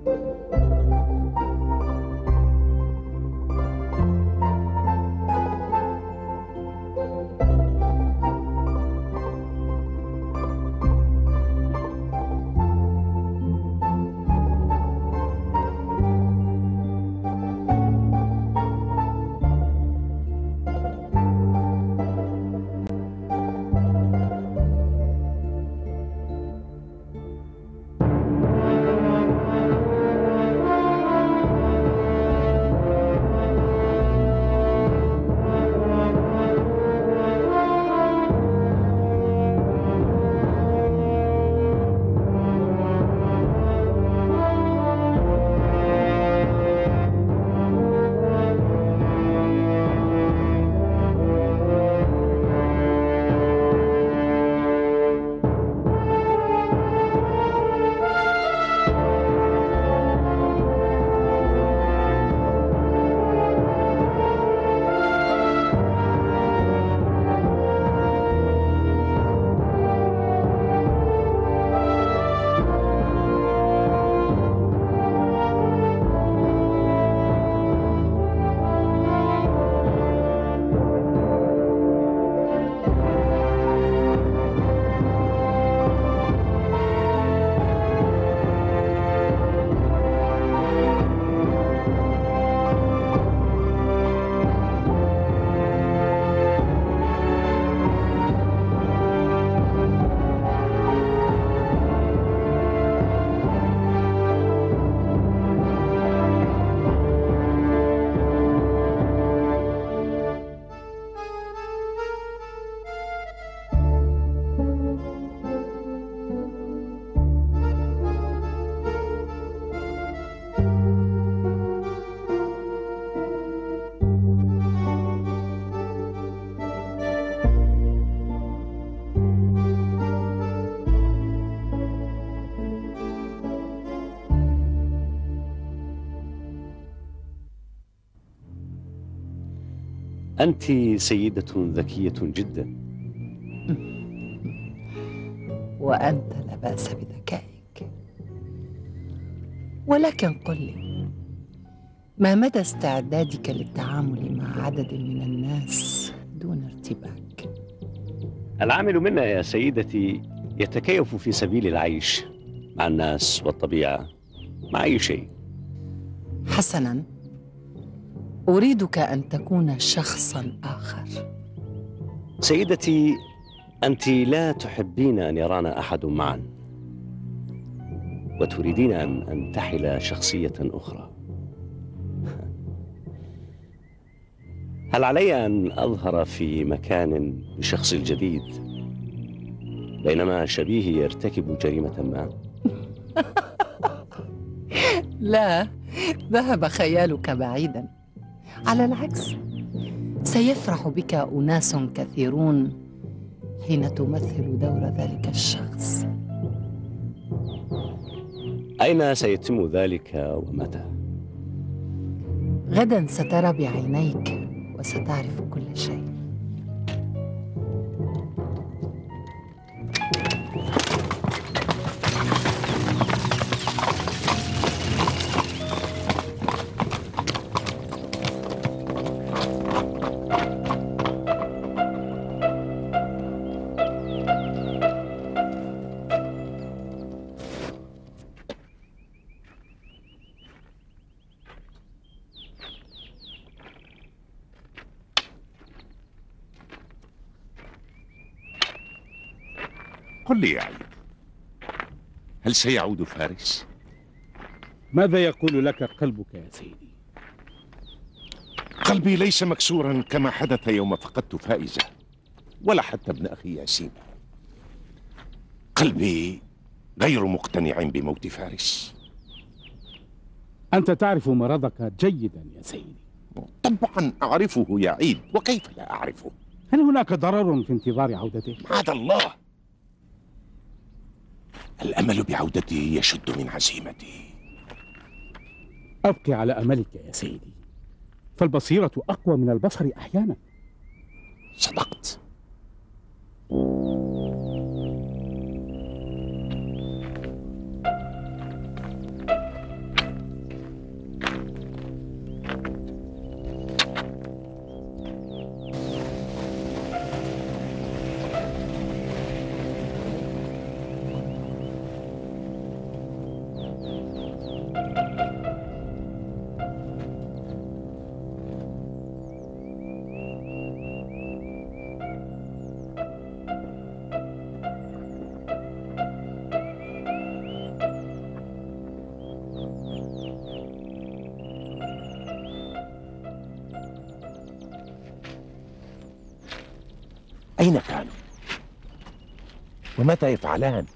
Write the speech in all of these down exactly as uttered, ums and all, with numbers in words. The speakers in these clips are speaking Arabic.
أنت سيدة ذكية جدا. وأنت لا بأس بذكائك. ولكن قل لي، ما مدى استعدادك للتعامل مع عدد من الناس دون ارتباك؟ العامل منا يا سيدتي يتكيف في سبيل العيش مع الناس والطبيعة، مع أي شيء. حسناً، أريدك أن تكون شخصاً آخر. سيدتي، أنت لا تحبين أن يرانا أحد معا، وتريدين أن أنتحل شخصية أخرى. هل علي أن أظهر في مكان بشخص الجديد بينما شبيهي يرتكب جريمة ما؟ لا، ذهب خيالك بعيداً. على العكس، سيفرح بك أناس كثيرون حين تمثل دور ذلك الشخص. أين سيتم ذلك ومتى؟ غداً سترى بعينيك وستعرف كل شيء. قل لي يا عيد، هل سيعود فارس؟ ماذا يقول لك قلبك يا سيدي؟ قلبي ليس مكسورا كما حدث يوم فقدت فائزة، ولا حتى ابن أخي ياسين. قلبي غير مقتنع بموت فارس. أنت تعرف مرضك جيدا يا سيدي. طبعا أعرفه يا عيد، وكيف لا أعرفه؟ هل هناك ضرر في انتظار عودته؟ معاذ الله، الأمل بعودته يشد من عزيمتي. أبقي على أملك يا سيدي، فالبصيرة أقوى من البصر أحيانا. صدقت. أين كانوا؟ وماذا يفعلان؟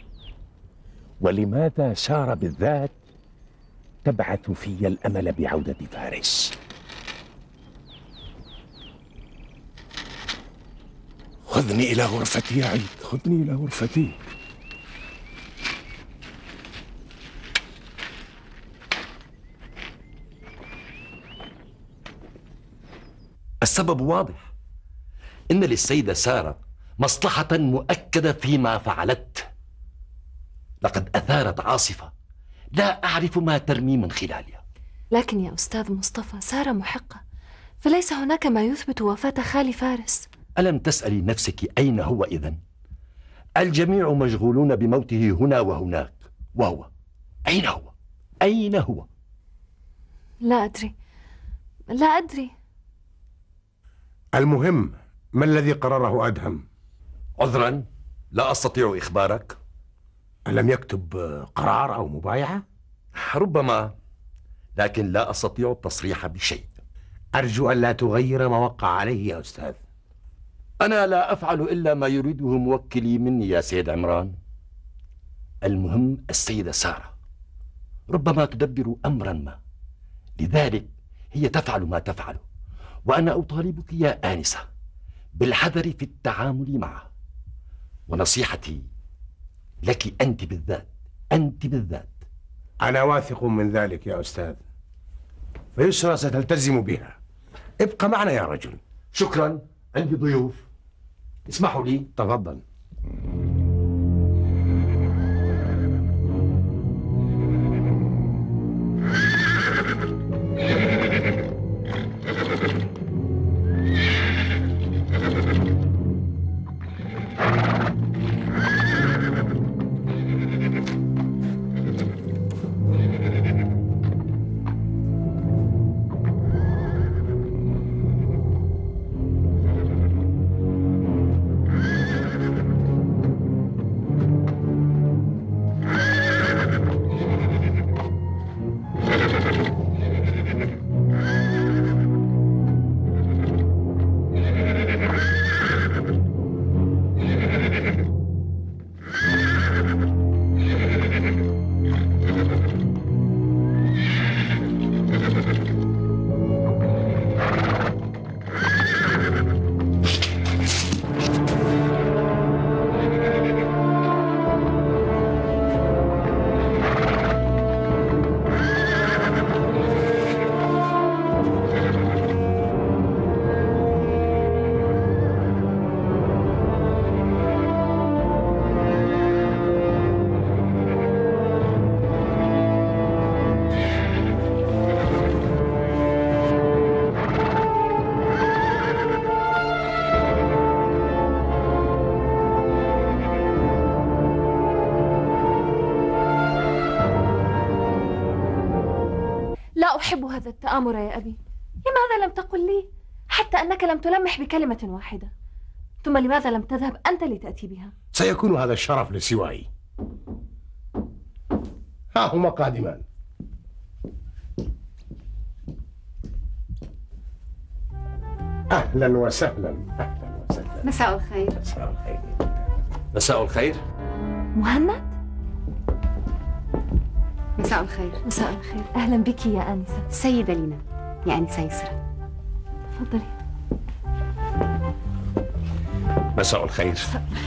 ولماذا سارة بالذات تبعث في الأمل بعودة فارس؟ خذني إلى غرفتي يا عيد، خذني إلى غرفتي. السبب واضح، إن للسيدة سارة مصلحة مؤكدة فيما فعلت. لقد أثارت عاصفة لا أعرف ما ترمي من خلالها. لكن يا أستاذ مصطفى، سارة محقة، فليس هناك ما يثبت وفاة خالي فارس. ألم تسألي نفسك أين هو إذن؟ الجميع مشغولون بموته هنا وهناك، وهو أين هو؟ أين هو؟ لا أدري، لا أدري. المهم، ما الذي قرره أدهم؟ عذرا، لا أستطيع إخبارك. ألم يكتب قرار أو مبايعة؟ ربما، لكن لا أستطيع التصريح بشيء. أرجو أن لا تغير ما وقع عليه يا أستاذ. أنا لا أفعل إلا ما يريده موكلي مني يا سيد عمران. المهم السيدة سارة ربما تدبر أمرا ما، لذلك هي تفعل ما تفعله، وأنا أطالبك يا آنسة بالحذر في التعامل معه. ونصيحتي لك أنت بالذات، أنت بالذات. أنا واثق من ذلك يا أستاذ، فيسرى ستلتزم بها. ابقى معنا يا رجل. شكرا، عندي ضيوف، اسمحوا لي. تفضل. لا أحب هذا التآمر يا أبي. لماذا لم تقل لي حتى أنك لم تلمح بكلمة واحدة؟ ثم لماذا لم تذهب أنت لتأتي بها؟ سيكون هذا الشرف لسواي. ها هما قادمان. أهلا وسهلا. أهلا وسهلا. مساء الخير. مساء الخير. مساء الخير. مهند؟ مساء الخير. مساء الخير، أهلا بك يا آنسة. سيدة لينا، يا آنسة يسرى. تفضلي. مساء الخير.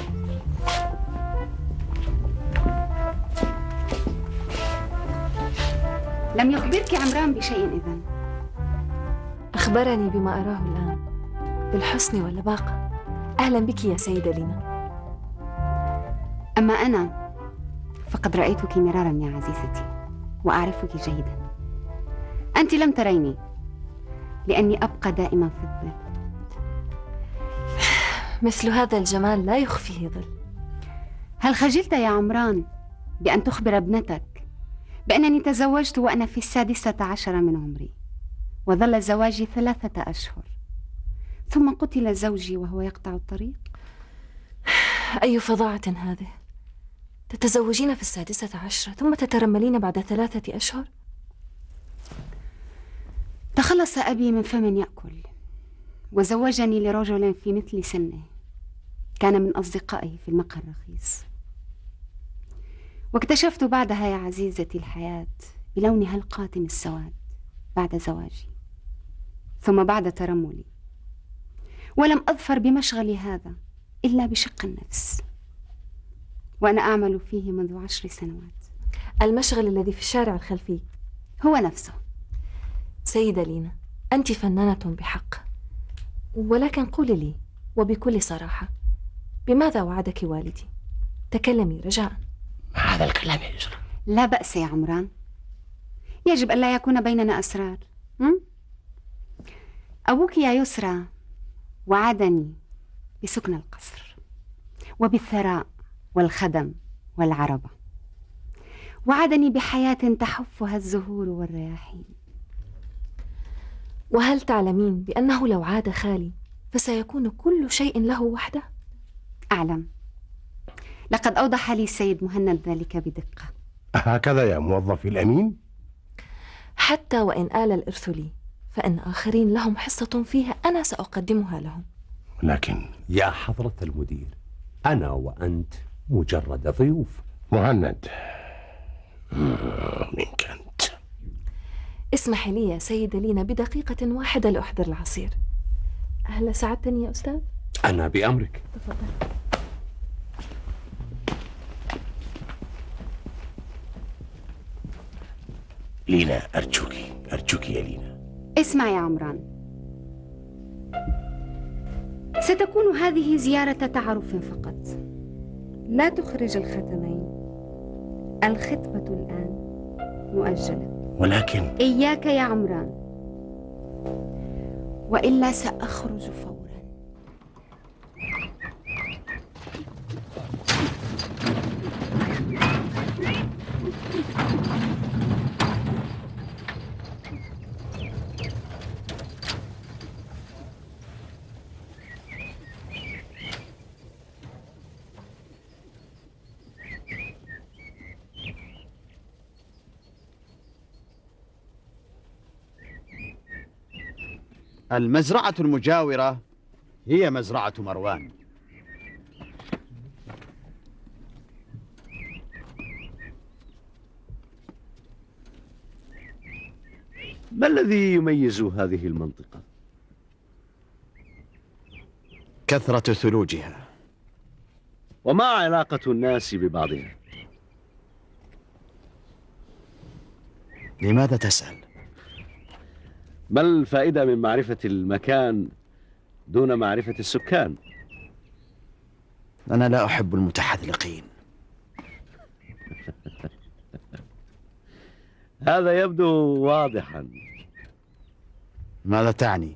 لم يخبرك عمران بشيء إذن؟ أخبرني بما أراه الآن، بالحسن واللباقة. أهلا بك يا سيدة لينا. أما أنا فقد رأيتك مرارا يا عزيزتي، وأعرفك جيدا. أنت لم تريني، لأني أبقى دائما في الظل. مثل هذا الجمال لا يخفيه ظل. هل خجلت يا عمران بأن تخبر ابنتك بأنني تزوجت وأنا في السادسة عشر من عمري، وظل زواجي ثلاثة أشهر، ثم قتل زوجي وهو يقطع الطريق؟ أي فظاعة هذه! تتزوجين في السادسة عشرة ثم تترملين بعد ثلاثة أشهر؟ تخلص أبي من فم يأكل، وزوجني لرجل في مثل سنه، كان من أصدقائي في المقهى الرخيص. واكتشفت بعدها يا عزيزتي الحياة بلونها القاتم السواد بعد زواجي ثم بعد ترملي، ولم أظفر بمشغلي هذا إلا بشق النفس، وأنا أعمل فيه منذ عشر سنوات. المشغل الذي في الشارع الخلفي هو نفسه. سيدة لينا، أنت فنانة بحق، ولكن قولي لي وبكل صراحة، بماذا وعدك والدي؟ تكلمي رجاء. ما هذا الكلام يا يسرى؟ لا بأس يا عمران، يجب أن لا يكون بيننا أسرار. م? أبوك يا يسرى وعدني بسكن القصر وبالثراء والخدم والعربة، وعدني بحياة تحفها الزهور والرياحين. وهل تعلمين بأنه لو عاد خالي فسيكون كل شيء له وحده؟ أعلم، لقد أوضح لي السيد مهند ذلك بدقة. هكذا يا موظفي الأمين؟ حتى وإن آل الإرث لي، فإن آخرين لهم حصة فيها أنا سأقدمها لهم. لكن يا حضرة المدير، أنا وأنت مجرد ضيوف. مهند، منك أنت. اسمحي لي يا سيدة لينا بدقيقة واحدة لأحضر العصير. هل ساعدتني يا أستاذ؟ أنا بأمرك. تفضل. لينا، أرجوك أرجوك يا لينا. اسمع يا عمران، ستكون هذه زيارة تعارف فقط، لا تخرج الختمين. الخطبة الآن مؤجلة. ولكن إياك يا عمران، وإلا سأخرج فورا. المزرعة المجاورة هي مزرعة مروان. ما الذي يميز هذه المنطقة؟ كثرة ثلوجها. وما علاقة الناس ببعضها؟ لماذا تسأل؟ ما الفائدة من معرفة المكان دون معرفة السكان؟ أنا لا أحب المتحذلقين. هذا يبدو واضحا. ماذا تعني؟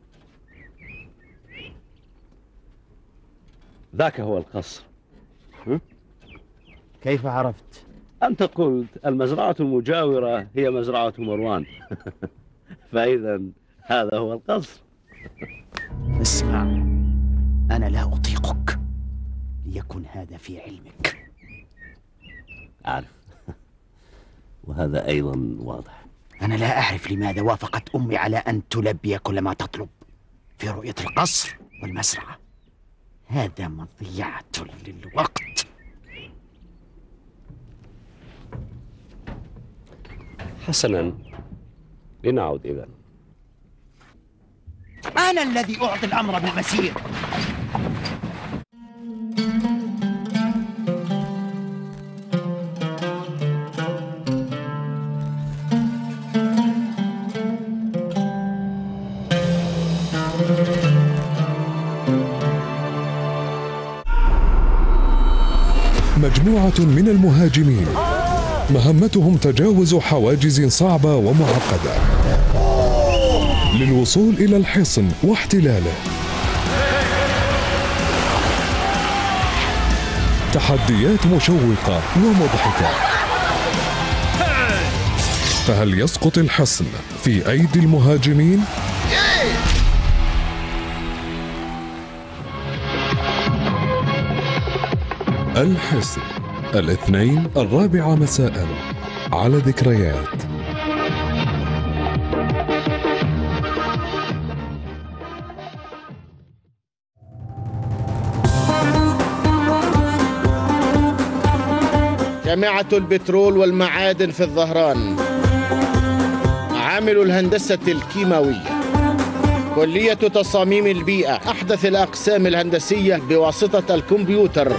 ذاك هو القصر. ها؟ كيف عرفت؟ أنت قلت المزرعة المجاورة هي مزرعة مروان. فإذا هذا هو القصر. اسمع، أنا لا أطيقك، ليكن هذا في علمك. أعرف، وهذا أيضا واضح. أنا لا أعرف لماذا وافقت أمي على أن تلبي كل ما تطلب في رؤية القصر والمزرعة. هذا مضيعة للوقت. حسنا، لنعود إذن. أنا الذي أعطي الأمر بالمسير. مجموعة من المهاجمين مهمتهم تجاوز حواجز صعبة ومعقدة للوصول إلى الحصن واحتلاله. تحديات مشوقة ومضحكة. فهل يسقط الحصن في أيدي المهاجمين؟ الحصن الاثنين الرابعة مساء على ذكريات. جامعة البترول والمعادن في الظهران، عامل الهندسة الكيماوية، كلية تصاميم البيئة، أحدث الأقسام الهندسية بواسطة الكمبيوتر،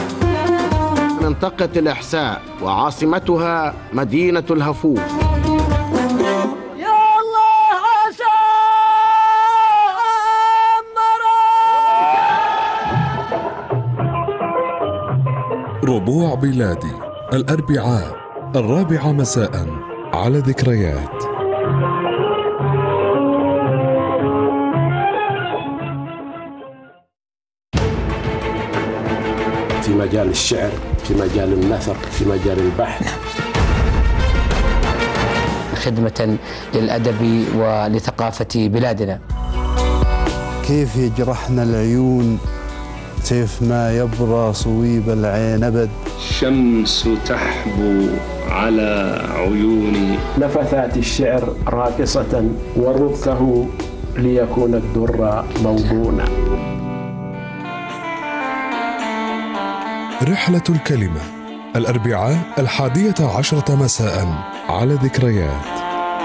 منطقة الإحساء وعاصمتها مدينة الهفوف. ربوع بلادي الأربعاء الرابعة مساء على ذكريات. في مجال الشعر، في مجال النثر، في مجال البحث، خدمة للأدب ولثقافة بلادنا. كيف يجرحنا العيون سيف ما يبرى صويب العين أبد. الشمس تحبو على عيون نفثات الشعر راقصة وركه ليكون الدر موضونا. رحلة الكلمة الأربعاء الحادية عشرة مساء على ذكريات.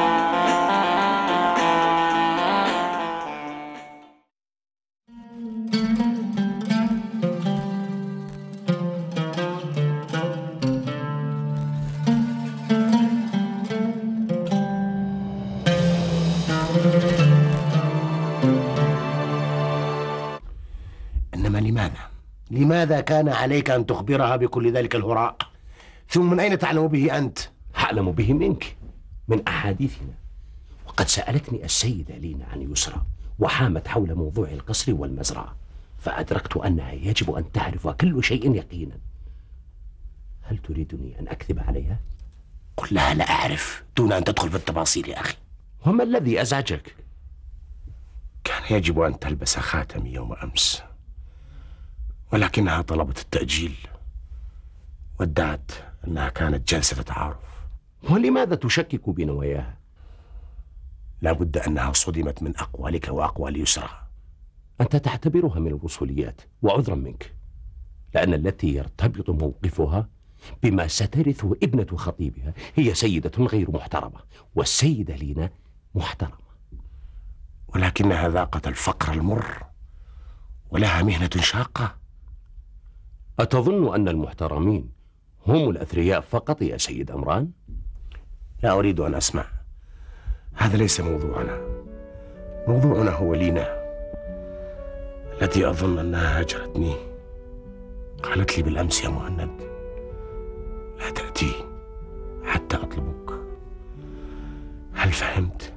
إنما لماذا؟ لماذا كان عليك أن تخبرها بكل ذلك الهراء؟ ثم من أين تعلم به أنت؟ أعلم به منك، من أحاديثنا. وقد سألتني السيدة لينا عن يسرى وحامت حول موضوع القصر والمزرعة، فأدركت أنها يجب أن تعرف كل شيء يقينا. هل تريدني أن أكذب عليها؟ قل لها لا أعرف دون أن تدخل في التفاصيل يا أخي. وما الذي أزعجك؟ كان يجب أن تلبس خاتمي يوم أمس، ولكنها طلبت التأجيل وادعت أنها كانت جلسة تعارف. ولماذا تشكك بنواياها؟ لا بد أنها صدمت من أقوالك وأقوال يسرى. أنت تعتبرها من الوصوليات، وعذرا منك، لأن التي يرتبط موقفها بما سترثه ابنة خطيبها هي سيدة غير محترمة، والسيدة لينا محترمة. ولكنها ذاقت الفقر المر ولها مهنة شاقة. أتظن أن المحترمين هم الأثرياء فقط يا سيد أمران؟ لا أريد أن أسمع، هذا ليس موضوعنا. موضوعنا هو لينا التي أظن أنها هجرتني. قالت لي بالأمس يا مهند لا تأتي حتى أطلبك. هل فهمت؟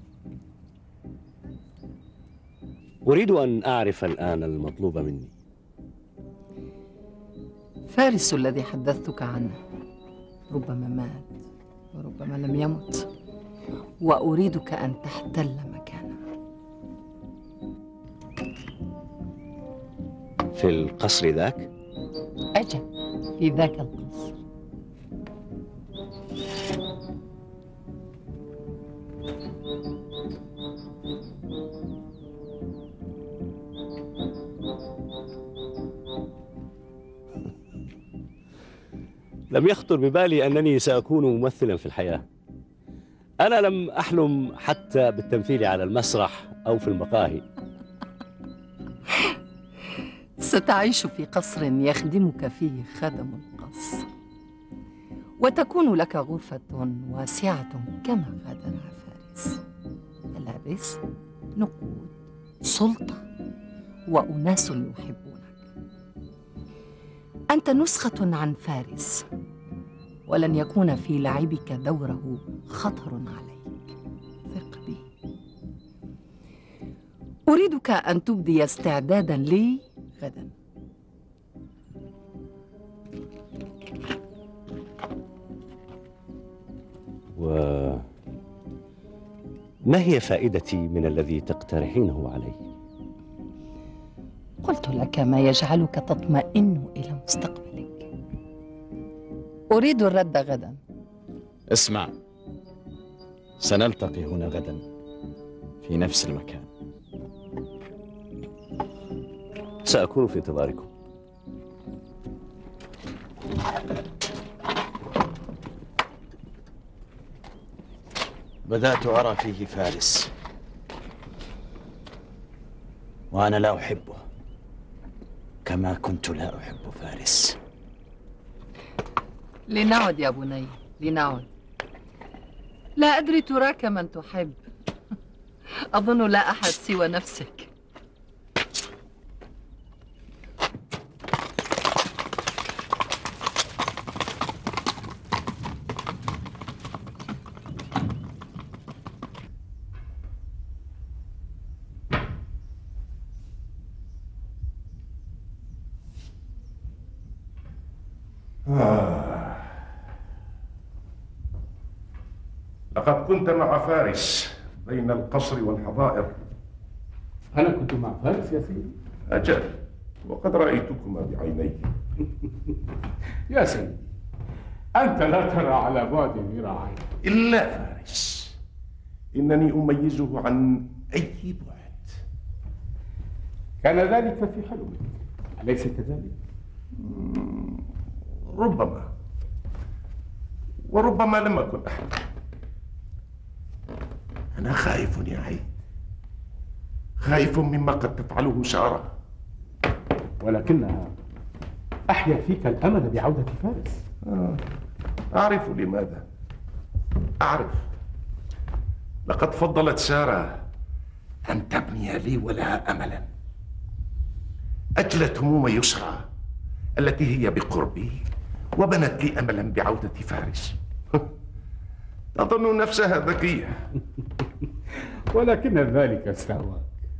أريد أن أعرف الآن المطلوب مني. فارس الذي حدثتك عنه ربما مات وربما لم يمت، وأريدك أن تحتل مكانه. في القصر ذاك؟ أجل، في ذاك القصر. لم يخطر ببالي أنني سأكون ممثلا في الحياة. أنا لم أحلم حتى بالتمثيل على المسرح أو في المقاهي. ستعيش في قصر يخدمك فيه خدم القصر، وتكون لك غرفة واسعة كما غادر فارس. ملابس، نقود، سلطة، وأناس يحبونك. أنت نسخة عن فارس، ولن يكون في لعبك دوره خطر عليك. ثق بي. أريدك أن تبدي استعدادا لي غدا. وما هي فائدتي من الذي تقترحينه علي؟ قلت لك ما يجعلك تطمئن إلى مستقبلك. أريد الرد غدا. اسمع، سنلتقي هنا غدا في نفس المكان. سأكون في انتظاركم. بدأت أرى فيه فارس، وأنا لا أحبه كما كنت لا أحب فارس. لنعد يا بني، لنعد. لا أدري تراك من تحب. أظن لا أحد سوى نفسك. آه. لقد كنت مع فارس بين القصر والحظائر. أنا كنت مع فارس يا سيدي. أجل، وقد رأيتكما بعيني. يا سيدي، أنت لا ترى على بعد ذراعين. إلا فارس، إنني أميزه عن أي بعد. كان ذلك في حلمك، أليس كذلك؟ ربما، وربما لم أكن أحلم. أنا خائف يا عيد، خائف مما قد تفعله سارة. ولكنها أحيا فيك الأمل بعودة فارس. آه. أعرف لماذا، أعرف. لقد فضلت سارة أن تبني لي ولها أملا. أجلت هموم يسرى التي هي بقربي، وبنت لي أملا بعودة فارس. تظن نفسها ذكية. ولكن ذلك استهواك.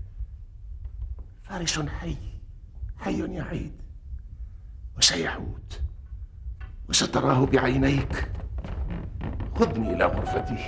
فارس حي، حي يا عيد، وسيعود، وستراه بعينيك. خذني إلى غرفتي.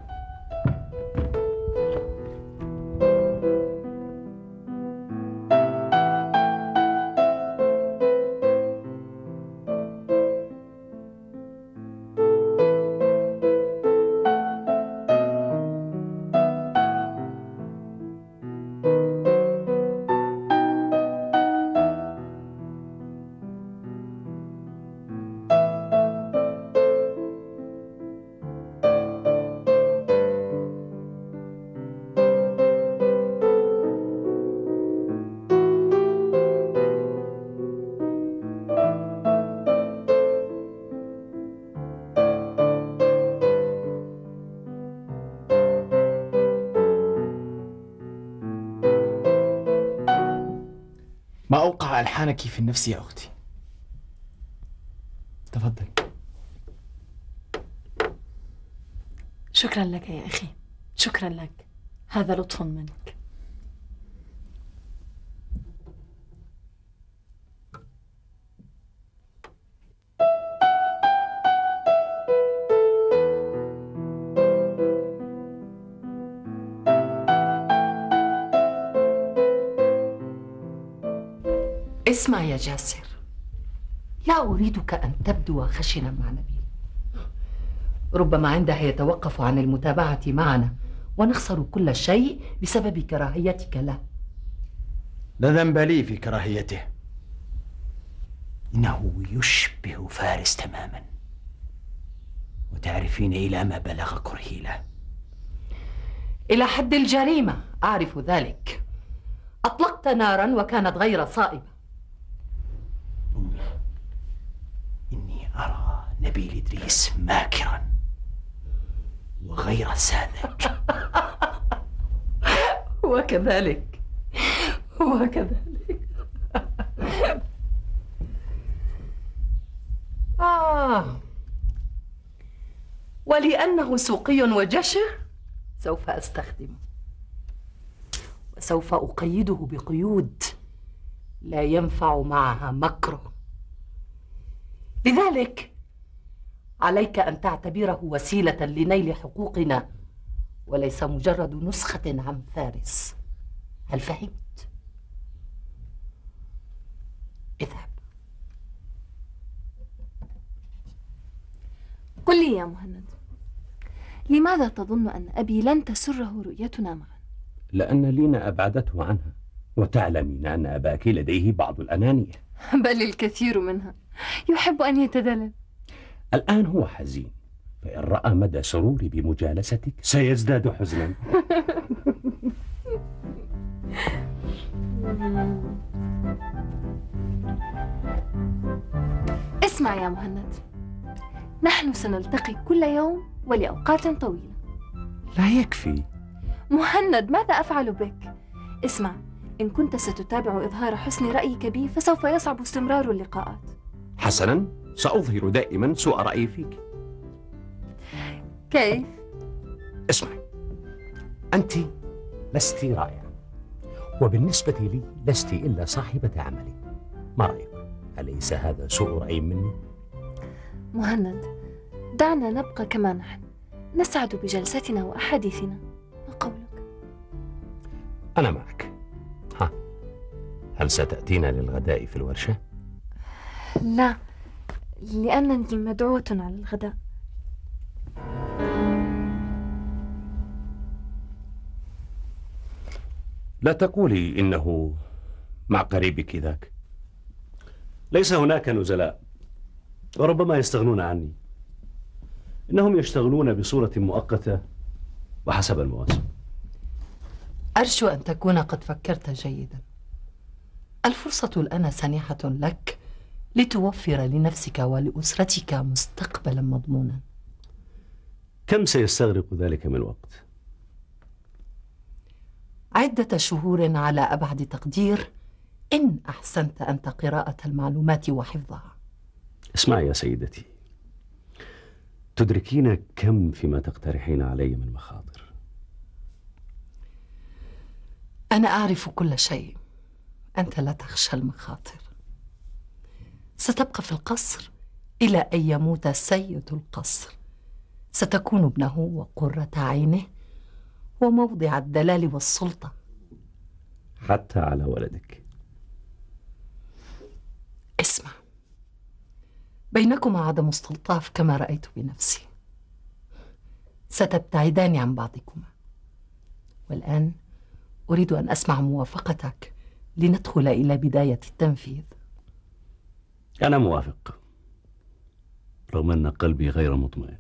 ما أوقع ألحانك في النفس يا أختي؟ تفضل. شكرا لك يا أخي، شكرا لك، هذا لطف منك. اسمع يا جاسر، لا أريدك أن تبدو خشنا مع نبيل. ربما عندها يتوقف عن المتابعة معنا ونخسر كل شيء بسبب كراهيتك له. لا ذنب لي في كراهيته، إنه يشبه فارس تماما، وتعرفين إلى ما بلغ كرهي له. إلى حد الجريمة، أعرف ذلك. أطلقت نارا وكانت غير صائبة. أمي، إني أرى نبيل إدريس ماكرا وغير ساذج. وكذلك وكذلك. آه، ولأنه سوقي وجشع سوف أستخدمه، وسوف أقيده بقيود لا ينفع معها مكره. لذلك عليك أن تعتبره وسيلة لنيل حقوقنا، وليس مجرد نسخة عن فارس. هل فهمت؟ اذهب. قل لي يا مهند، لماذا تظن أن أبي لن تسره رؤيتنا معا؟ لأن لينا أبعدته عنها، وتعلمين أن أباك لديه بعض الأنانية. بل الكثير منها، يحب أن يتدلل. الآن هو حزين، فإن رأى مدى سروري بمجالستك سيزداد حزنا. اسمع يا مهند، نحن سنلتقي كل يوم ولأوقات طويلة. لا يكفي. مهند، ماذا أفعل بك؟ اسمع، إن كنت ستتابع إظهار حسن رأيك بي فسوف يصعب استمرار اللقاءات. حسنا، سأظهر دائما سوء رأيي فيك. كيف؟ اسمعي، أنت لست رائعة، وبالنسبة لي لست إلا صاحبة عملي. ما رأيك؟ أليس هذا سوء رأي مني؟ مهند، دعنا نبقى كما نحن، نسعد بجلستنا وأحاديثنا. ما قولك؟ أنا معك. ها، هل ستأتينا للغداء في الورشة؟ لا، لأنني مدعوة على الغداء. لا تقولي إنه مع قريبك ذاك. ليس هناك نزلاء، وربما يستغنون عني. إنهم يشتغلون بصورة مؤقتة وحسب المواسم. أرجو أن تكون قد فكرت جيدا. الفرصة الآن سانحة لك لتوفر لنفسك ولأسرتك مستقبلا مضمونا. كم سيستغرق ذلك من وقت؟ عدة شهور على أبعد تقدير، إن أحسنت أنت قراءة المعلومات وحفظها. اسمعي يا سيدتي، تدركين كم فيما تقترحين علي من مخاطر. أنا أعرف كل شيء، أنت لا تخشى المخاطر. ستبقى في القصر إلى أن يموت سيد القصر. ستكون ابنه وقرة عينه وموضع الدلال والسلطة. حتى على ولدك. اسمع، بينكما عدم استلطاف كما رأيت بنفسي. ستبتعدان عن بعضكما، والآن أريد أن أسمع موافقتك لندخل إلى بداية التنفيذ. أنا موافق، رغم أن قلبي غير مطمئن.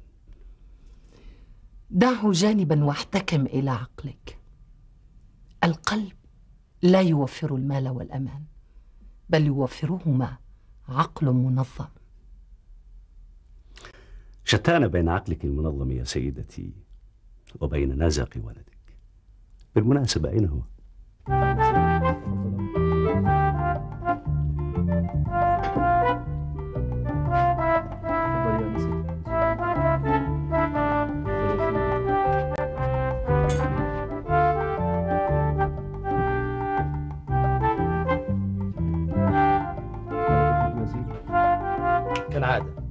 دعه جانبا واحتكم إلى عقلك. القلب لا يوفر المال والأمان، بل يوفرهما عقل منظم. شتان بين عقلك المنظم يا سيدتي وبين نزق ولدك. بالمناسبة أين هو؟ كالعادة.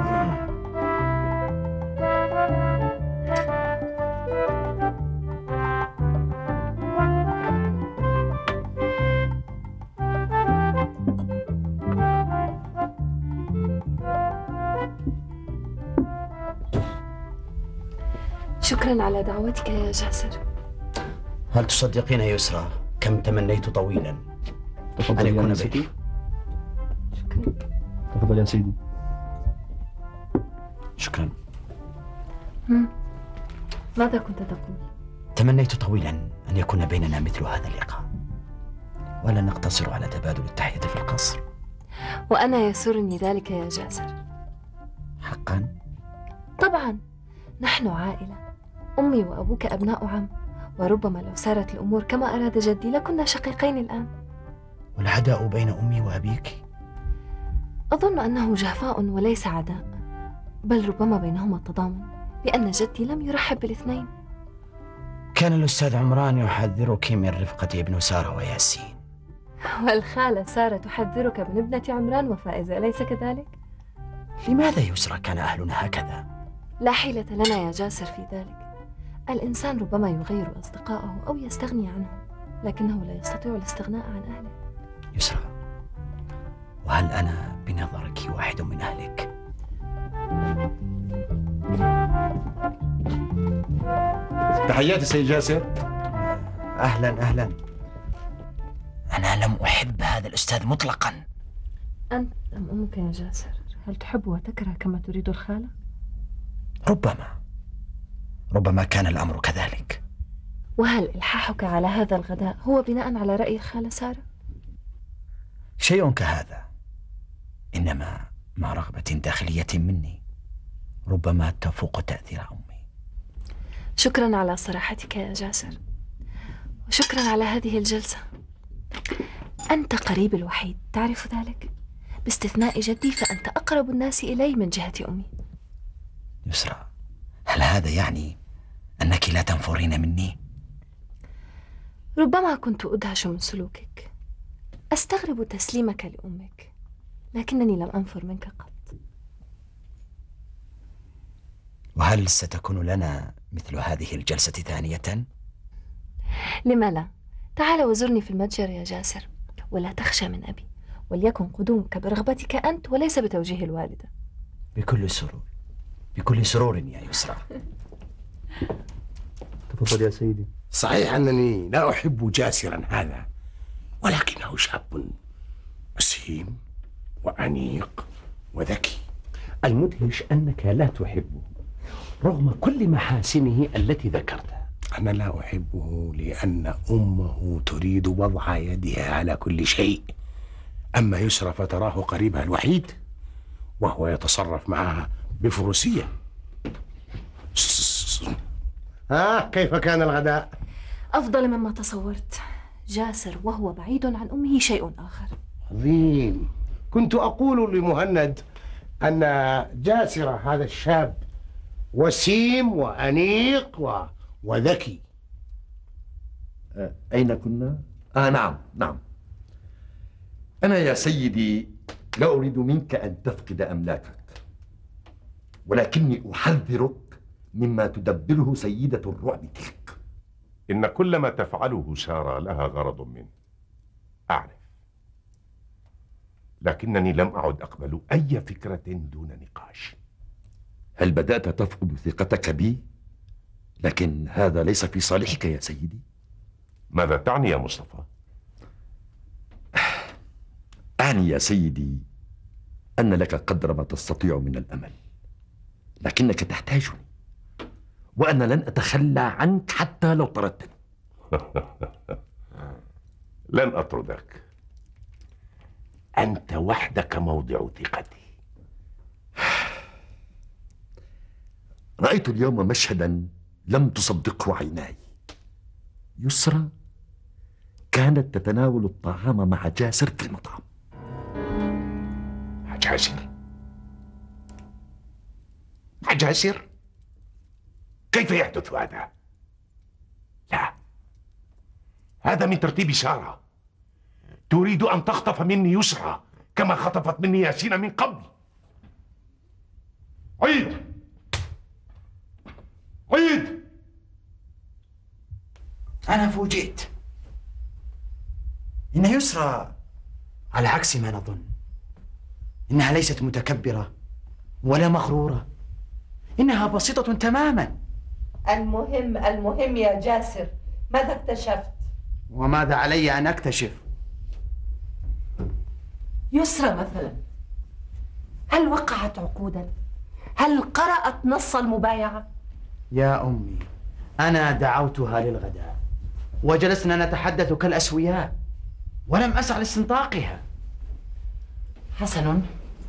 شكرا على دعوتك يا جاسر. هل تصدقين يا يسرى كم تمنيت طويلا أن يكون بك؟ شكرا. تفضل يا سيدي. شكرا. هم. ماذا كنت تقول؟ تمنيت طويلا أن يكون بيننا مثل هذا اللقاء، ولا نقتصر على تبادل التحية في القصر. وأنا يسرني ذلك يا جاسر. حقا؟ طبعا، نحن عائلة، أمي وأبوك أبناء عم، وربما لو سارت الأمور كما أراد جدي لكنا شقيقين الآن. والعداء بين أمي وأبيك؟ أظن أنه جفاء وليس عداء، بل ربما بينهما تضامن، لأن جدي لم يرحب بالاثنين. كان الأستاذ عمران يحذرك من رفقة ابن سارة وياسين، والخالة سارة تحذرك من ابنة عمران وفائزة، أليس كذلك؟ لماذا يسرى كان أهلنا هكذا؟ لا حيلة لنا يا جاسر في ذلك. الإنسان ربما يغير أصدقائه أو يستغني عنهم، لكنه لا يستطيع الاستغناء عن أهله. يسرى، وهل أنا بنظرك واحد من أهلك؟ تحياتي سيد جاسر. أهلا أهلا. أنا لم أحب هذا الأستاذ مطلقا. أنت أم أمك يا جاسر، هل تحب وتكره كما تريد الخالة؟ ربما ربما كان الأمر كذلك. وهل إلحاحك على هذا الغداء هو بناء على رأي الخالة سارة؟ شيء كهذا، إنما مع رغبة داخلية مني ربما تفوق تأثير أمي. شكرا على صراحتك يا جاسر، وشكرا على هذه الجلسة. أنت قريبي الوحيد، تعرف ذلك؟ باستثناء جدي فأنت أقرب الناس إلي من جهة أمي. يسرى، هل هذا يعني أنك لا تنفرين مني؟ ربما كنت أدهش من سلوكك، أستغرب تسليمك لأمك، لكنني لم أنفر منك قط. وهل ستكون لنا مثل هذه الجلسة ثانية؟ لما لا؟ تعال وزرني في المتجر يا جاسر، ولا تخشى من أبي، وليكن قدومك برغبتك أنت وليس بتوجيه الوالدة. بكل سرور، بكل سرور يا يسرى. تفضل يا سيدي. صحيح أنني لا أحب جاسرا هذا، ولكنه شاب وسيم وأنيق وذكي. المدهش أنك لا تحبه رغم كل محاسنه التي ذكرتها. أنا لا أحبه لأن أمه تريد وضع يدها على كل شيء، أما يسرى فتراه قريبها الوحيد وهو يتصرف معها بفروسية. ها كيف كان الغداء؟ أفضل مما تصورت. جاسر وهو بعيد عن أمه شيء آخر. عظيم. كنت أقول لمهند أن جاسر هذا الشاب وسيم وأنيق و... وذكي. أه أين كنا؟ آه نعم نعم. أنا يا سيدي لا أريد منك أن تفقد أملاكك، ولكني أحذرك مما تدبره سيدة الرعب تلك. إن كل ما تفعله سارة لها غرض منه، أعرف، لكنني لم أعد أقبل أي فكرة دون نقاش. هل بدأت تفقد ثقتك بي؟ لكن هذا ليس في صالحك يا سيدي. ماذا تعني يا مصطفى؟ أعني يا سيدي أن لك قدر ما تستطيع من الأمل، لكنك تحتاجني، وأنا لن أتخلى عنك حتى لو طردتني. لن أطردك، أنت وحدك موضع ثقتي. رأيت اليوم مشهدا لم تصدقه عيناي. يسرى كانت تتناول الطعام مع جاسر في المطعم. مع جاسر؟ مع جاسر؟ كيف يحدث هذا؟ لا، هذا من ترتيب سارة، تريد أن تخطف مني يسرى كما خطفت مني ياسين من قبل. عيد عيد. أنا فوجئت. إن يسرى على عكس ما نظن، إنها ليست متكبرة ولا مغرورة، إنها بسيطة تماما. المهم المهم يا جاسر، ماذا اكتشفت؟ وماذا علي أن أكتشف؟ يسرى مثلا، هل وقعت عقودا؟ هل قرأت نص المبايعة؟ يا أمي، أنا دعوتها للغداء وجلسنا نتحدث كالأسوياء، ولم أسع لاستنطاقها. حسن،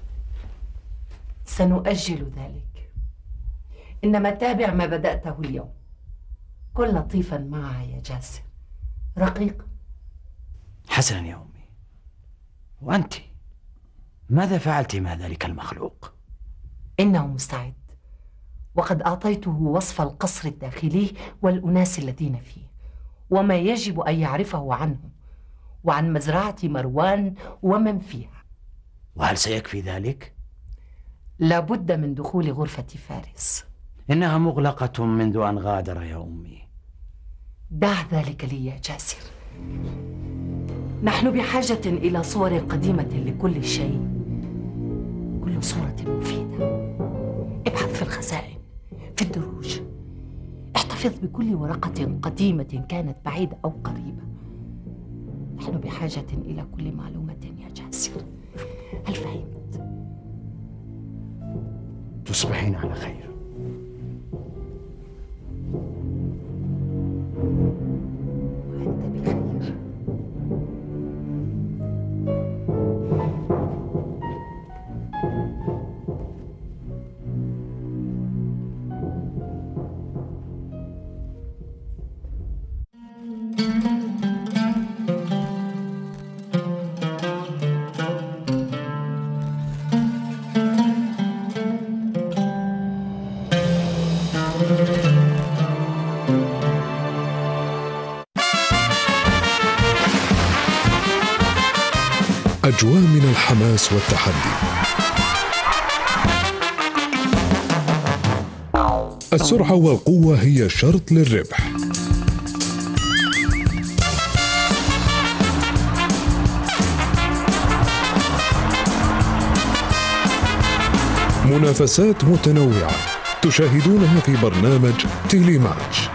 سنؤجل ذلك، إنما تابع ما بدأته اليوم. كن لطيفا معها يا جاسر، رقيق. حسنا يا أمي. وأنت ماذا فعلت مع ذلك المخلوق؟ إنه مستعد، وقد أعطيته وصف القصر الداخلي والأناس الذين فيه، وما يجب أن يعرفه عنه وعن مزرعة مروان ومن فيها. وهل سيكفي ذلك؟ لابد من دخول غرفة فارس. إنها مغلقة منذ أن غادر يا أمي. دع ذلك لي يا جاسر، نحن بحاجة إلى صور قديمة لكل شيء، كل صورة مفيدة. ابحث في الخزائن، في الدروج، احتفظ بكل ورقة قديمة كانت بعيدة أو قريبة. نحن بحاجة إلى كل معلومة يا جاسر، هل فهمت؟ تصبحين على خير. الحماس والتحدي. السرعة والقوة هي شرط للربح. منافسات متنوعة تشاهدونها في برنامج تيلي ماتش.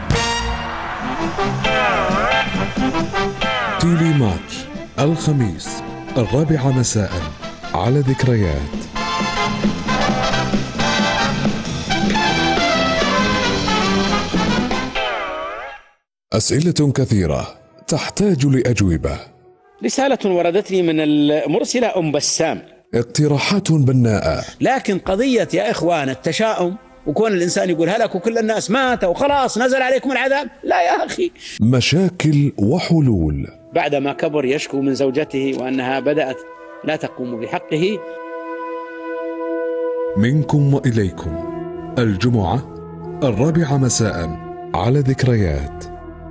تيلي ماتش الخميس الرابعة مساء على ذكريات. أسئلة كثيرة تحتاج لأجوبة. رسالة وردتني من المرسلة أم بسام. اقتراحات بناءة. لكن قضية يا إخوان التشاؤم وكون الإنسان يقول هلك وكل الناس مات وخلاص نزل عليكم العذاب، لا يا أخي. مشاكل وحلول. بعدما كبر يشكو من زوجته وأنها بدأت لا تقوم بحقه. منكم وإليكم الجمعة الرابعة مساء على ذكريات.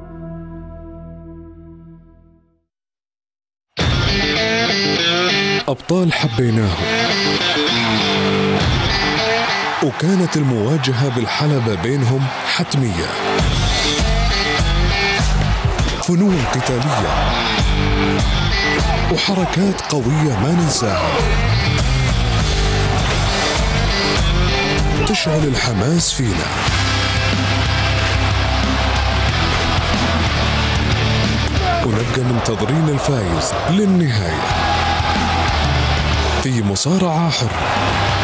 أبطال حبيناهم، وكانت المواجهة بالحلبة بينهم حتمية. فنون قتالية وحركات قوية ما ننساها تشعل الحماس فينا. ونبقى منتظرين الفايز للنهاية في مصارعة حرة.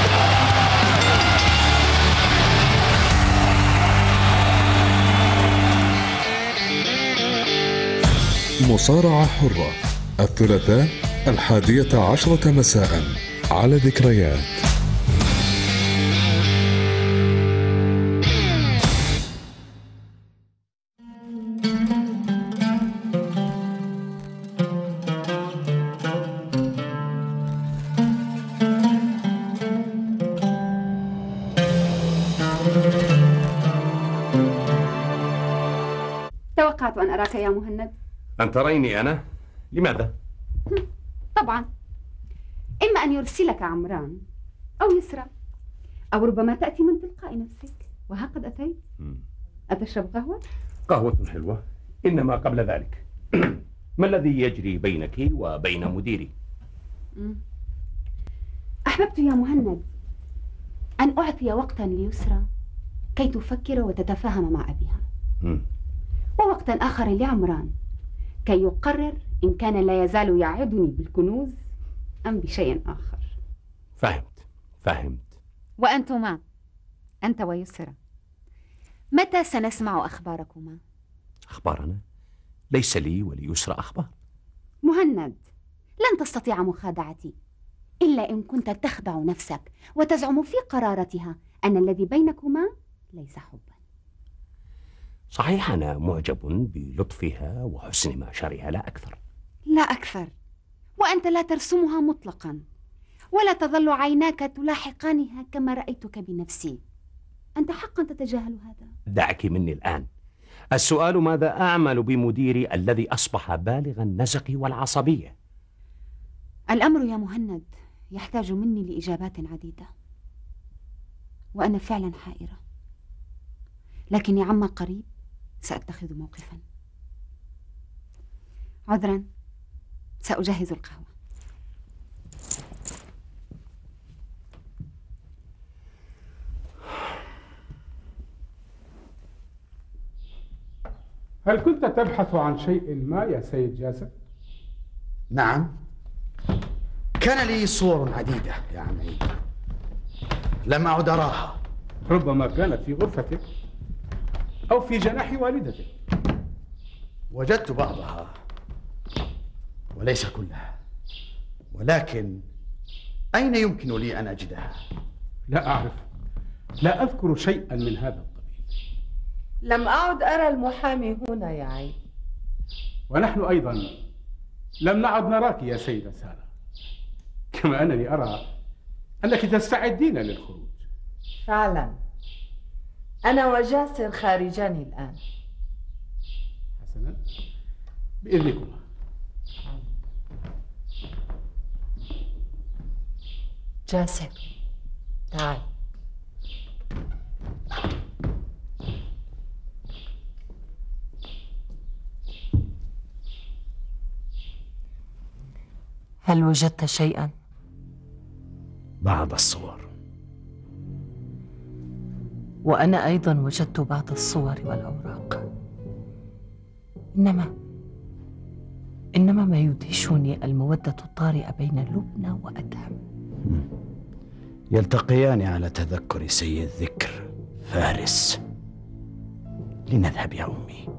مصارعة حرة الثلاثاء الحادية عشرة مساء على ذكريات. توقعت أن أراك يا مهند. أن تريني أنا؟ لماذا؟ طبعا إما أن يرسلك عمران أو يسرى، أو ربما تأتي من تلقاء نفسك. وها قد أتيت. أتشرب قهوة؟ قهوة حلوة، إنما قبل ذلك ما الذي يجري بينك وبين مديري؟ أحببت يا مهند أن أعطي وقتا ليسرى كي تفكر وتتفاهم مع أبيها، م. ووقتا آخر لعمران كي يقرر إن كان لا يزال يعدني بالكنوز أم بشيء آخر. فهمت فهمت. وأنتما، أنت ويسرى، متى سنسمع أخباركما؟ أخبارنا؟ ليس لي وليسرى أخبار. مهند، لن تستطيع مخادعتي إلا إن كنت تخدع نفسك وتزعم في قرارتها أن الذي بينكما ليس حبا. صحيح أنا معجب بلطفها وحسن معشرها لا أكثر. لا أكثر، وأنت لا ترسمها مطلقا، ولا تظل عيناك تلاحقانها كما رأيتك بنفسي. أنت حقا تتجاهل هذا. دعك مني الآن. السؤال ماذا أعمل بمديري الذي أصبح بالغ النزق والعصبية؟ الأمر يا مهند يحتاج مني لإجابات عديدة، وأنا فعلا حائرة، لكني عما قريب سأتخذ موقفا. عذرا، سأجهز القهوة. هل كنت تبحث عن شيء ما يا سيد جاسر؟ نعم، كان لي صور عديدة يا عم عيد، لم أعد أراها. ربما كانت في غرفتك أو في جناح والدتك. وجدت بعضها وليس كلها، ولكن أين يمكن لي أن أجدها؟ لا أعرف، لا أذكر شيئا من هذا القبيل. لم أعد أرى المحامي هنا يا عيد. ونحن أيضا لم نعد نراك يا سيدة سارة، كما أنني أرى أنك تستعدين للخروج. فعلا أنا وجاسر خارجان الآن. حسنا، بإذنكما. جاسر تعال. هل وجدت شيئا؟ بعض الصور. وأنا أيضا وجدت بعض الصور والأوراق. إنما إنما ما يدهشني المودة الطارئة بين لبنى وأدهم. يلتقيان على تذكر سيد ذكر فارس. لنذهب يا أمي.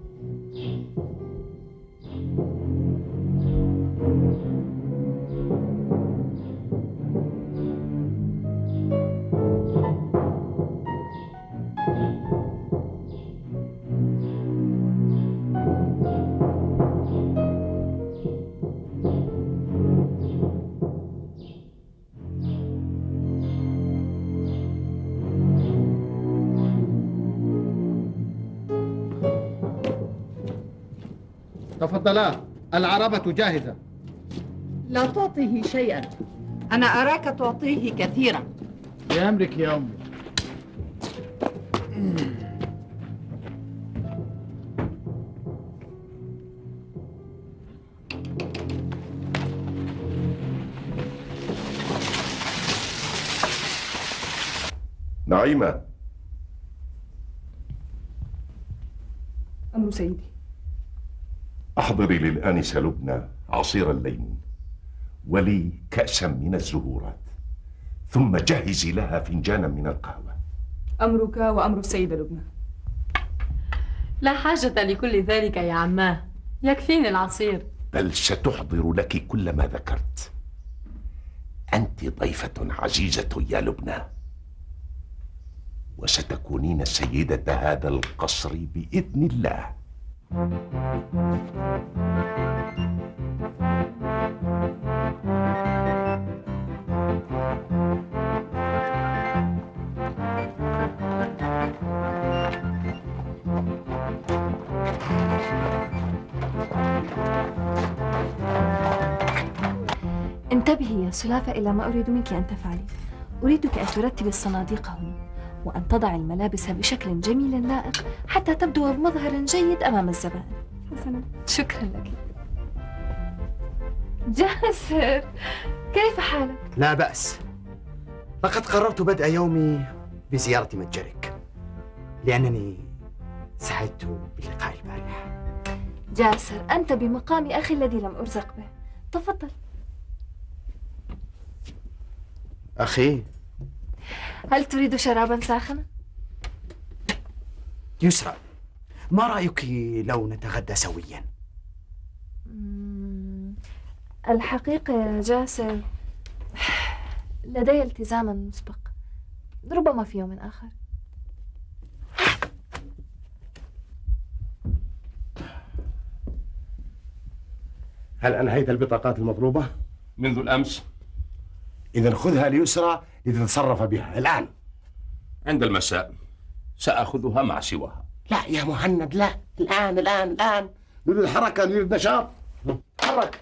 تفضلا، العربة جاهزة. لا تعطيه شيئا، أنا أراك تعطيه كثيرا. بأمرك يا أمي. نعيمة. أمر سيدي. أحضري للآنسة لبنى عصير الليمون ولي كأسا من الزهورات، ثم جهزي لها فنجانا من القهوة. أمرك وأمر السيدة لبنى. لا حاجة لكل ذلك يا عماه، يكفيني العصير. بل ستحضر لك كل ما ذكرت. أنت ضيفة عزيزة يا لبنى، وستكونين سيدة هذا القصر بإذن الله. انتبهي يا سلافة إلى ما أريد منك أن تفعلي. أريدك أن ترتبي الصناديق هنا، وأن تضعي الملابس بشكل جميل لائق حتى تبدو بمظهر جيد أمام الزبائن. حسنا. شكرا لك. جاسر، كيف حالك؟ لا بأس. لقد قررت بدء يومي بزيارة متجرك، لأنني سعدت بلقاء البارحة. جاسر، أنت بمقام أخي الذي لم أرزق به. تفضل. أخي، هل تريد شرابا ساخنا؟ يسرى، ما رأيك لو نتغدى سويا؟ الحقيقة يا جاسر لدي التزاما مسبق، ربما في يوم آخر. هل أنهيت البطاقات المطلوبة؟ منذ الأمس. إذا خذها ليسرى لتتصرف بها الآن. عند المساء سأخذها مع سواها. لا يا مهند، لا، الآن الآن الآن. نريد الحركة، نريد نشاط. تحرك.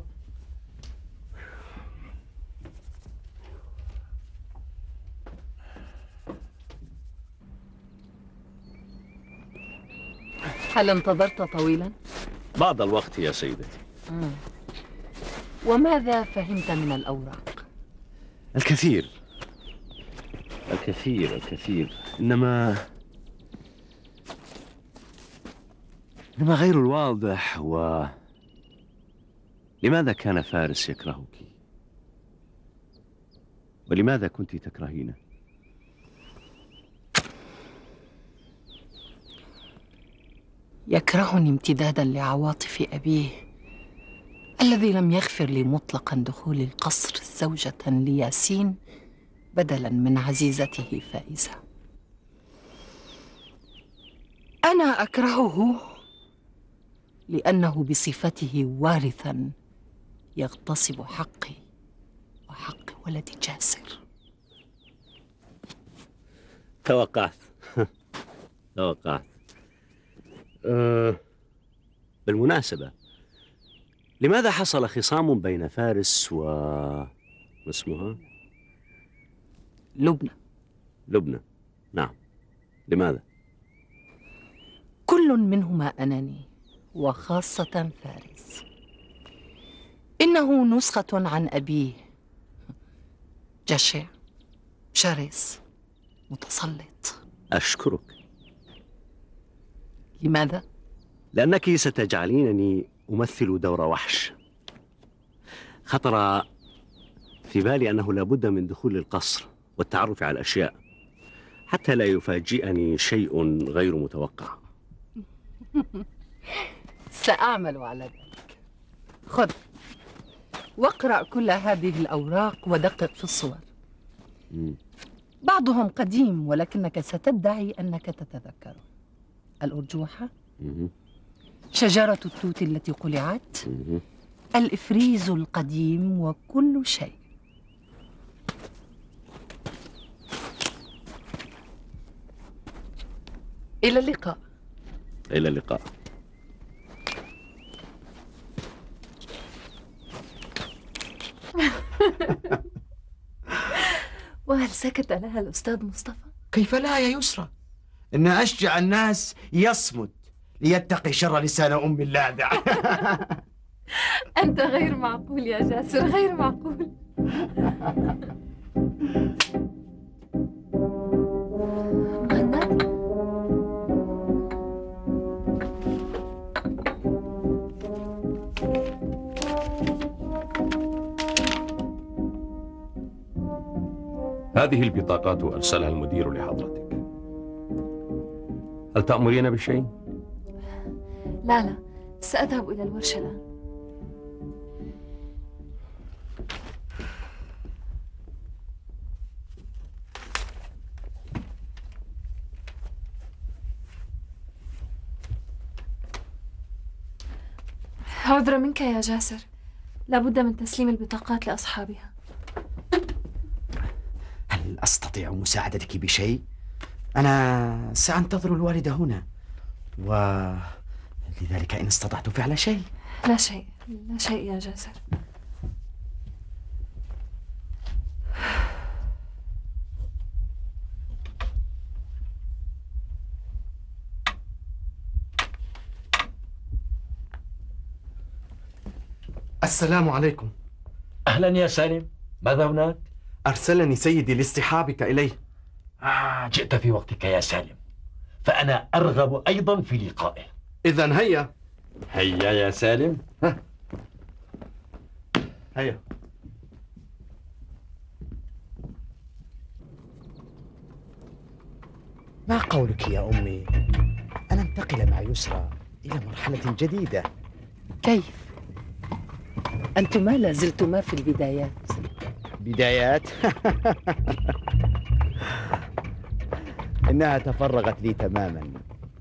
هل انتظرت طويلا؟ بعض الوقت يا سيدتي. مم. وماذا فهمت من الأوراق؟ الكثير الكثير الكثير إنما إنما غير الواضح و لماذا كان فارس يكرهك؟ ولماذا كنت تكرهينه؟ يكرهني امتدادا لعواطف أبيه الذي لم يغفر لي مطلقا دخول القصر زوجة لياسين بدلا من عزيزته فائزة. أنا أكرهه لأنه بصفته وارثا يغتصب حقي وحق ولد جاسر. توقعت توقعت أه بالمناسبة، لماذا حصل خصام بين فارس و اسمها لبنى. لبنى، نعم. لماذا؟ كل منهما أناني، وخاصة فارس. إنه نسخة عن أبيه، جشع، شرس، متسلط. أشكرك. لماذا؟ لأنك ستجعلينني أمثل دور وحش. خطر في بالي أنه لابد من دخول القصر والتعرف على الأشياء حتى لا يفاجئني شيء غير متوقع. سأعمل على ذلك. خذ واقرأ كل هذه الأوراق ودقق في الصور. مم. بعضهم قديم ولكنك ستدعي أنك تتذكره. الأرجوحة، مم. شجرة التوت التي قلعت، مم. الإفريز القديم، وكل شيء. إلى اللقاء. إلى اللقاء. وهل سكت لها الأستاذ مصطفى؟ كيف لا يا يسرى؟ إن أشجع الناس يصمت ليتقي شر لسان أم اللاذع. أنت غير معقول يا جاسر، غير معقول. مهند، هذه البطاقات أرسلها المدير لحضرتك. هل تأمرين بشيء؟ لا لا، سأذهب إلى الورشة الآن. عذرا منك يا جاسر، لابد من تسليم البطاقات لأصحابها. هل أستطيع مساعدتك بشيء؟ أنا سأنتظر الوالدة هنا، ولذلك إن استطعت فعل شيء. لا شيء، لا شيء يا جاسر. السلام عليكم. أهلا يا سالم، ماذا هناك؟ أرسلني سيدي لاصطحابك إليه. آه، جئت في وقتك يا سالم، فأنا أرغب أيضا في لقائه. إذن هيا. هيا يا سالم. ها. هيا. ما قولك يا أمي أن أنتقل مع يسرى إلى مرحلة جديدة؟ كيف؟ أنتما لا زلتما في البدايات. بدايات؟ إنها تفرغت لي تماما.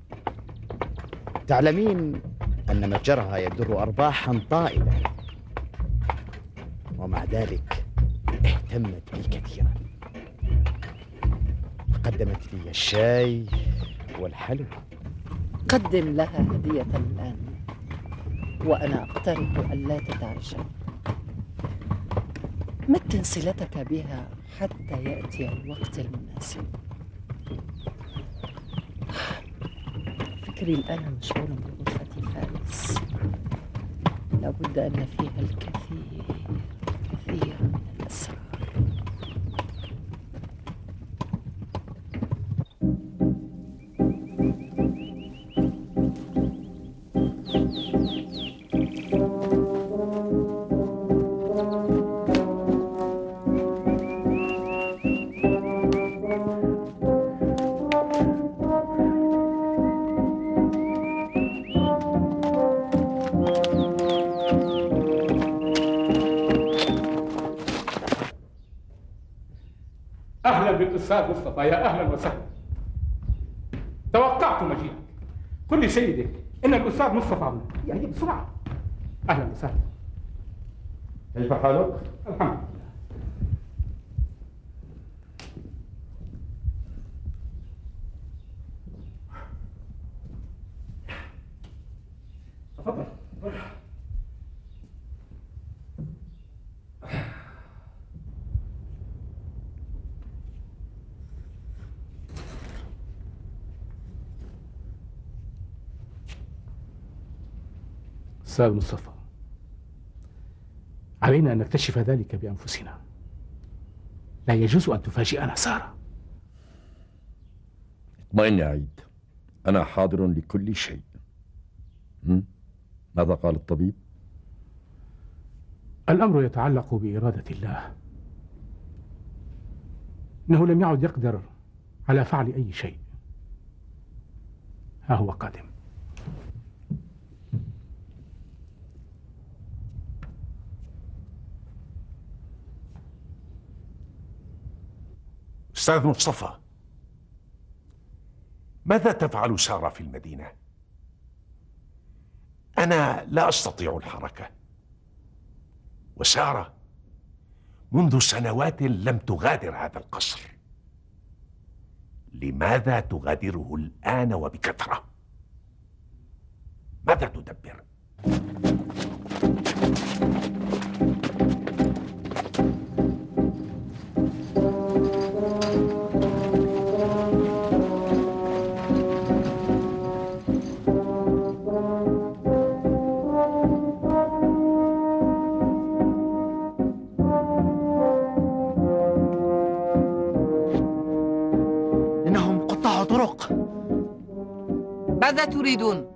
تعلمين أن متجرها يدر أرباحا طائلة، ومع ذلك اهتمت بي كثيرا. قدمت لي الشاي والحلوى. قدم لها هدية الآن، وأنا أقترح ألا تتعجل. متن صلتك بها حتى يأتي الوقت المناسب. فكري الآن مشغول بغرفة فارس، لابد أن فيها الكثير كثير من الأسرار. أهلا بالأستاذ مصطفى، يا أهلا وسهلا. توقعت مجيئك. قل لي سيدي إن الأستاذ مصطفى هنا، يعني بسرعة. أهلا وسهلا. كيف حالك؟ الحمد لله. تفضل. أستاذ مصطفى، علينا أن نكتشف ذلك بأنفسنا، لا يجوز أن تفاجئنا سارة. اطمئن يا عيد، أنا حاضر لكل شيء. ماذا قال الطبيب؟ الأمر يتعلق بإرادة الله، إنه لم يعد يقدر على فعل أي شيء. ها هو قادم. أستاذ مصطفى، ماذا تفعل سارة في المدينة؟ أنا لا أستطيع الحركة، وسارة منذ سنوات لم تغادر هذا القصر. لماذا تغادره الآن وبكثرة؟ ماذا تدبر؟ ماذا تريدون؟